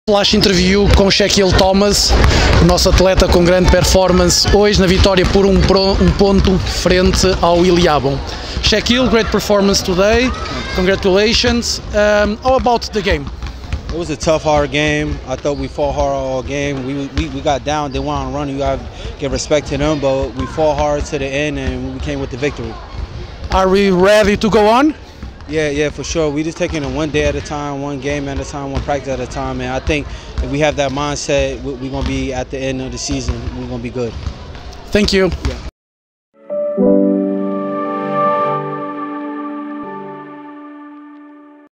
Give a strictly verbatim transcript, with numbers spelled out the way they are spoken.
Flash interview com Shaquille Thomas, nosso atleta com grande performance, hoje na vitória por um, um ponto frente ao Iliabon. Shaquille, great performance today, congratulations. Um, how about the game? It was a tough, hard game. I thought we fought hard all game. We, we, we got down, they went on a run, you got to give respect to them, but we fought hard to the end and we came with the victory. Are we ready to go on? Yeah, yeah, for sure. We just taking it one day at a time, one game at a time, one practice at a time, and I think if we have that mindset, we're going to be at the end of the season, we're going to be good. Thank you. Yeah.